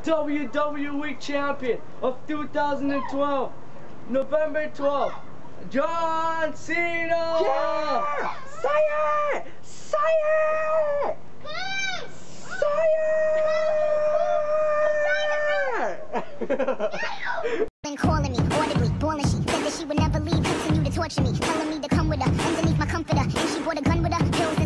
WWE Champion of 2012, November 12th, John Cena! Yeah! Sire! Sire! Sire! Been calling me audibly, balling. She said that she would never leave, continue to torture me, telling me to come with her underneath my comforter, and she brought a gun with her, pills